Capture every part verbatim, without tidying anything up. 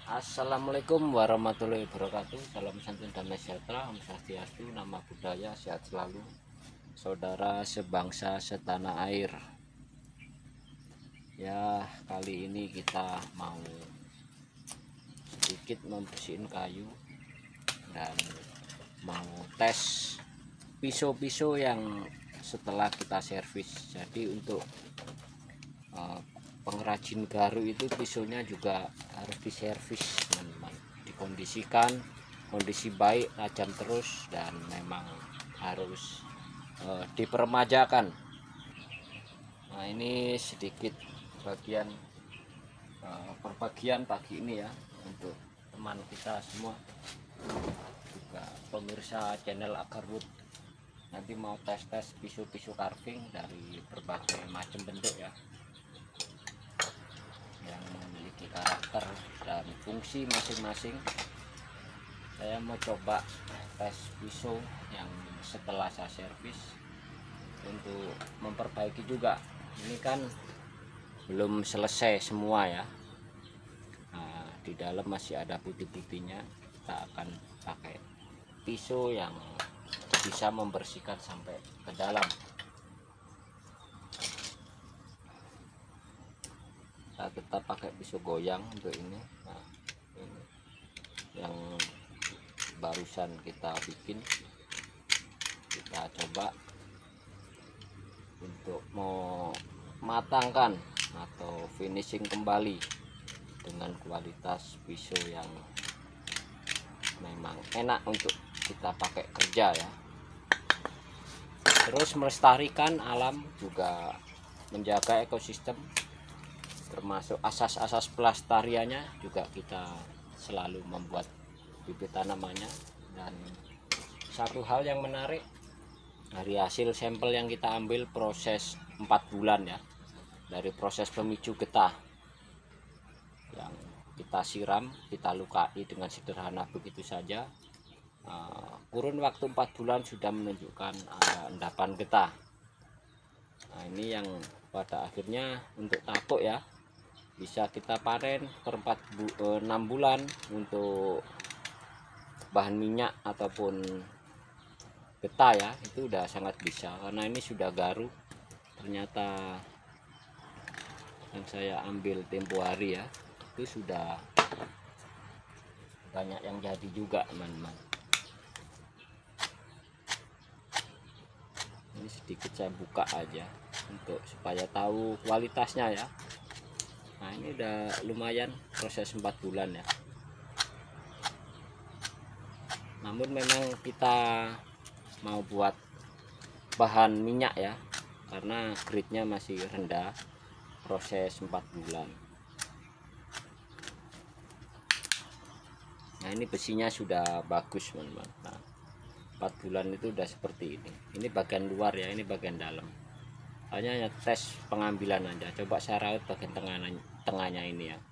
Assalamualaikum warahmatullahi wabarakatuh. Salam santun damai sejahtera, Om Swastiastu, nama budaya, sehat selalu. Saudara sebangsa setanah air. Ya, kali ini kita mau sedikit membersihin kayu dan mau tes pisau-pisau yang setelah kita servis. Jadi untuk uh, pengrajin garu itu pisaunya juga harus diservis, teman-teman, dikondisikan kondisi baik, tajam terus, dan memang harus uh, dipermajakan. Nah, ini sedikit bagian uh, perbagian pagi ini ya untuk teman kita semua, juga pemirsa channel Akarwood. Nanti mau tes-tes pisau-pisau carving dari berbagai macam bentuk ya, yang memiliki karakter dan fungsi masing-masing. Saya mau coba tes pisau yang setelah saya servis untuk memperbaiki juga. Ini kan belum selesai semua ya. Nah, di dalam masih ada putih-putihnya. Kita akan pakai pisau yang bisa membersihkan sampai ke dalam. Kita tetap pakai pisau goyang untuk ini. Nah, ini yang barusan kita bikin, kita coba untuk mematangkan atau finishing kembali dengan kualitas pisau yang memang enak untuk kita pakai kerja ya. Terus melestarikan alam, juga menjaga ekosistem, termasuk asas-asas pelestariannya juga kita selalu membuat bibit tanamannya. Dan satu hal yang menarik, dari hasil sampel yang kita ambil proses empat bulan ya, dari proses pemicu getah yang kita siram, kita lukai dengan sederhana begitu saja, uh, kurun waktu empat bulan sudah menunjukkan ada endapan getah. Nah, ini yang pada akhirnya untuk takuk ya, bisa kita panen per empat bu, enam bulan untuk bahan minyak ataupun getah ya, itu udah sangat bisa, karena ini sudah garu. Ternyata yang saya ambil tempo hari ya, itu sudah banyak yang jadi juga, teman-teman. Ini sedikit saya buka aja untuk supaya tahu kualitasnya ya. Nah, ini udah lumayan proses empat bulan ya. Namun memang kita mau buat bahan minyak ya, karena grade-nya masih rendah, proses empat bulan. Nah, ini besinya sudah bagus, teman-teman. Nah, empat bulan itu udah seperti ini. Ini bagian luar ya, ini bagian dalam. Hanya tes pengambilan aja. Coba saya raut bagian tengahnya, tengahnya ini ya.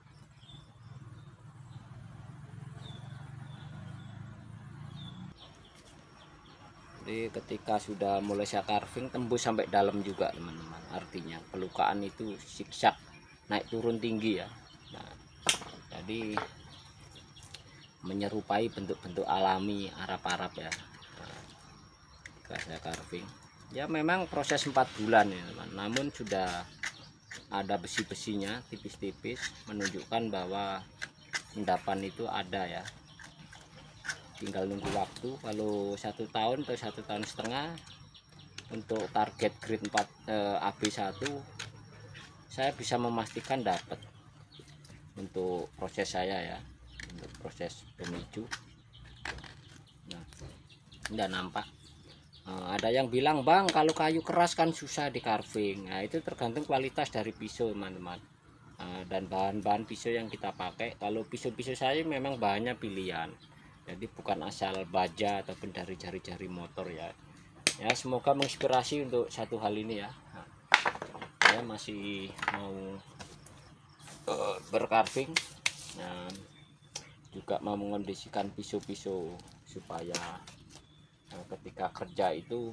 Jadi ketika sudah mulai saya carving, tembus sampai dalam juga, teman-teman. Artinya pelukaan itu zigzag, naik turun tinggi ya. Nah, jadi menyerupai bentuk-bentuk alami Arab-Arab ya. Nah, ketika saya carving ya, memang proses empat bulan ya, teman. Namun sudah ada besi-besinya tipis-tipis, menunjukkan bahwa endapan itu ada ya. Tinggal nunggu waktu. Kalau satu tahun atau satu tahun setengah untuk target grade empat eh, A B satu, saya bisa memastikan dapat untuk proses saya ya, untuk proses pemicu. Nah, tidak nampak. Nah, ada yang bilang, bang, kalau kayu keras kan susah di carving. Nah, itu tergantung kualitas dari pisau, teman-teman. Nah, dan bahan-bahan pisau yang kita pakai. Kalau pisau-pisau saya memang bahannya pilihan, jadi bukan asal baja ataupun dari jari-jari motor ya. Ya, semoga menginspirasi untuk satu hal ini ya. Nah, saya masih mau uh, bercarving, nah, juga mau mengondisikan pisau-pisau supaya ketika kerja itu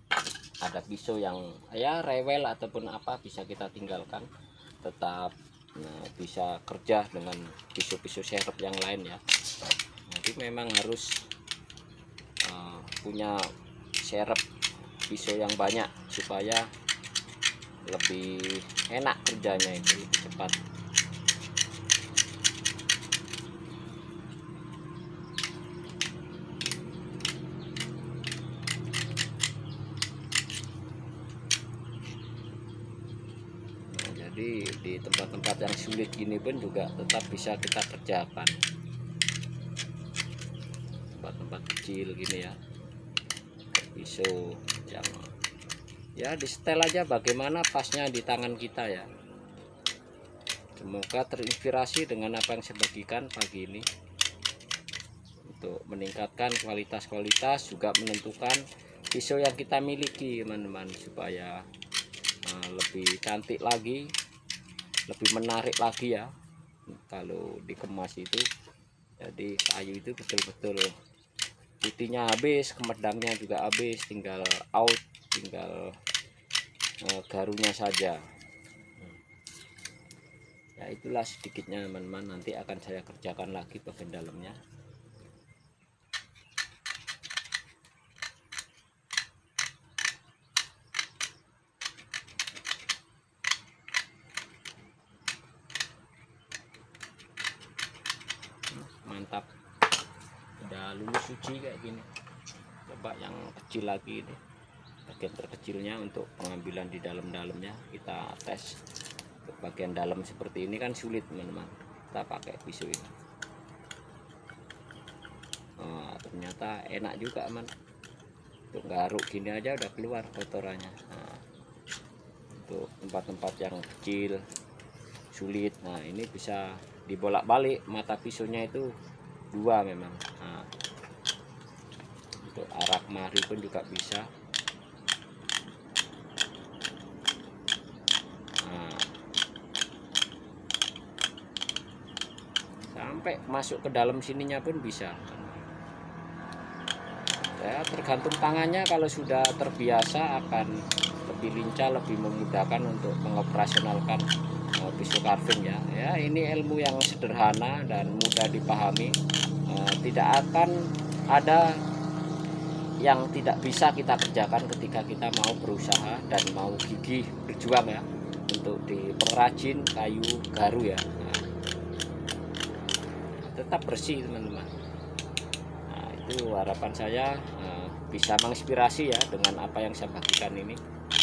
ada pisau yang ya rewel ataupun apa bisa kita tinggalkan, tetap nah, bisa kerja dengan pisau-pisau serep yang lain ya. Jadi memang harus uh, punya serep pisau yang banyak supaya lebih enak kerjanya, itu lebih cepat. Nah, jadi di tempat-tempat yang sulit gini pun juga tetap bisa kita kerjakan, tempat-tempat kecil gini ya, pisau yang ya di setel aja bagaimana pasnya di tangan kita ya. Semoga terinspirasi dengan apa yang saya bagikan pagi ini untuk meningkatkan kualitas-kualitas, juga menentukan pisau yang kita miliki teman-teman, supaya uh, lebih cantik lagi, lebih menarik lagi ya kalau dikemas itu. Jadi kayu itu betul-betul putihnya habis, kemedangnya juga habis, tinggal out, tinggal uh, garunya saja. Ya itulah sedikitnya teman-teman, nanti akan saya kerjakan lagi bagian dalamnya. Mantap, udah lulus uji kayak gini. Coba yang kecil lagi ini, bagian terkecilnya untuk pengambilan di dalam-dalamnya kita tes. Untuk bagian dalam seperti ini kan sulit teman-teman, kita pakai pisau ini. Oh, ternyata enak juga aman, untuk garuk gini aja udah keluar kotorannya. Nah, untuk tempat-tempat yang kecil sulit, nah ini bisa dibolak-balik mata pisaunya itu dua memang. Nah, untuk arah kemari pun juga bisa. Nah, sampai masuk ke dalam sininya pun bisa ya, tergantung tangannya. Kalau sudah terbiasa akan lebih lincah, lebih memudahkan untuk mengoperasionalkan uh, pisau carving ya. Ya ini ilmu yang sederhana dan mudah dipahami, uh, tidak akan ada yang tidak bisa kita kerjakan ketika kita mau berusaha dan mau gigih berjuang ya untuk di pengrajin kayu garu ya. Nah, tetap bersih teman-teman. Nah, itu harapan saya uh, bisa menginspirasi ya dengan apa yang saya bagikan ini.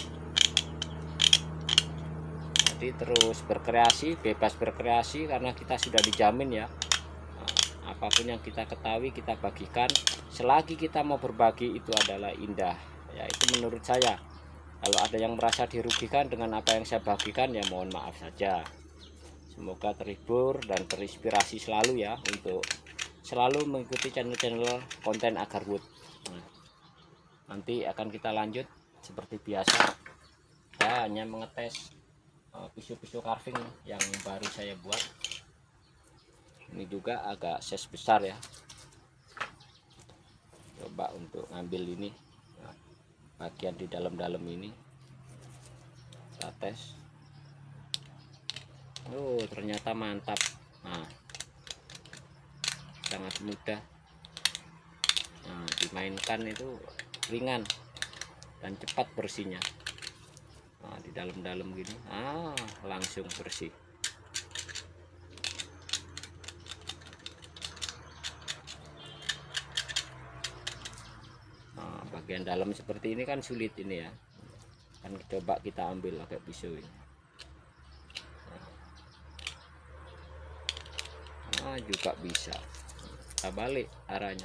Jadi terus berkreasi, bebas berkreasi, karena kita sudah dijamin ya. Nah, apapun yang kita ketahui kita bagikan, selagi kita mau berbagi itu adalah indah ya. Itu menurut saya. Kalau ada yang merasa dirugikan dengan apa yang saya bagikan ya mohon maaf saja. Semoga terhibur dan terinspirasi selalu ya, untuk selalu mengikuti channel-channel konten Agarwood. Nah, nanti akan kita lanjut seperti biasa. Saya hanya mengetes pisau-pisau carving yang baru saya buat. Ini juga agak size besar ya. Coba untuk ngambil ini, nah, bagian di dalam-dalam ini kita tes. Oh ternyata mantap. Nah, sangat mudah. Nah, dimainkan itu ringan dan cepat bersihnya. Nah, di dalam-dalam gini, ah langsung bersih. Nah, bagian dalam seperti ini kan sulit ini ya. Kan coba kita ambil pakai pisau ini. Nah, juga bisa. Kita balik arahnya.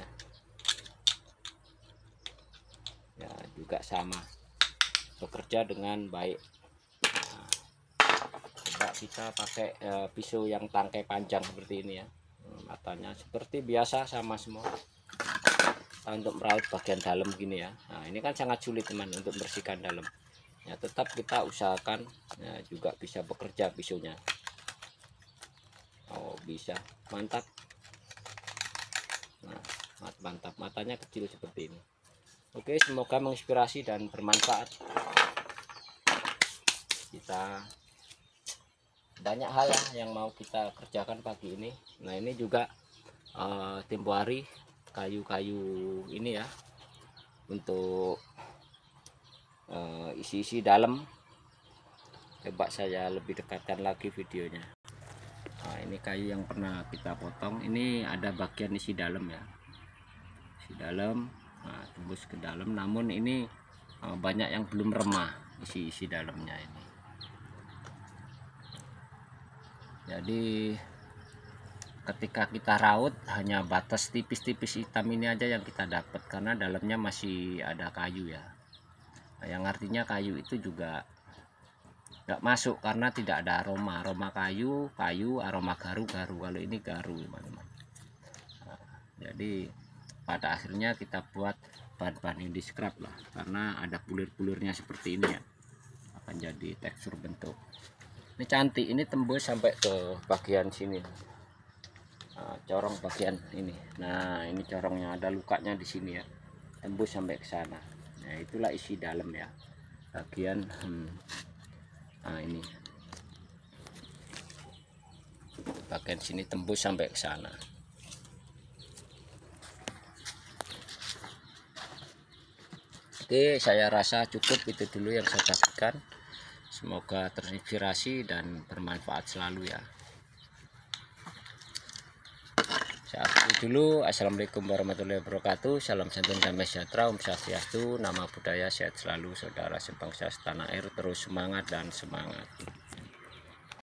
Ya, juga sama. Bekerja dengan baik. Nah, coba kita pakai e, pisau yang tangkai panjang seperti ini ya. Matanya seperti biasa sama semua. Kita untuk meraut bagian dalam gini ya. Nah, ini kan sangat sulit teman untuk bersihkan dalam. Ya, tetap kita usahakan ya, juga bisa bekerja pisaunya. Oh bisa, mantap. Nah, mantap, matanya kecil seperti ini. Oke, semoga menginspirasi dan bermanfaat. Kita banyak hal ya yang mau kita kerjakan pagi ini. Nah ini juga uh, tempo hari kayu-kayu ini ya untuk isi-isi uh, dalam. Coba saya lebih dekatkan lagi videonya. Nah, ini kayu yang pernah kita potong, ini ada bagian isi dalam ya, isi dalam, nah, tembus ke dalam. Namun ini uh, banyak yang belum remah isi-isi dalamnya ini. Jadi ketika kita raut hanya batas tipis-tipis hitam ini aja yang kita dapat, karena dalamnya masih ada kayu ya. Nah, yang artinya kayu itu juga nggak masuk karena tidak ada aroma aroma kayu kayu aroma garu garu kalau ini garu teman-teman. Nah, jadi pada akhirnya kita buat bahan-bahan yang di scrap lah, karena ada bulir-bulirnya seperti ini ya, akan jadi tekstur bentuk. Ini cantik, ini tembus sampai ke bagian sini. Nah, corong bagian ini, nah ini corongnya, ada lukanya di sini ya, tembus sampai ke sana. Nah itulah isi dalam ya, bagian hmm, nah ini bagian sini tembus sampai ke sana. Oke, saya rasa cukup itu dulu yang saya kasihkan. Semoga terinspirasi dan bermanfaat selalu ya. Saya akhiri dulu. Assalamualaikum warahmatullahi wabarakatuh. Salam santun damai sejahtera, Om Swastiastu, nama budaya sehat selalu, saudara sebangsa setanah air, terus semangat dan semangat.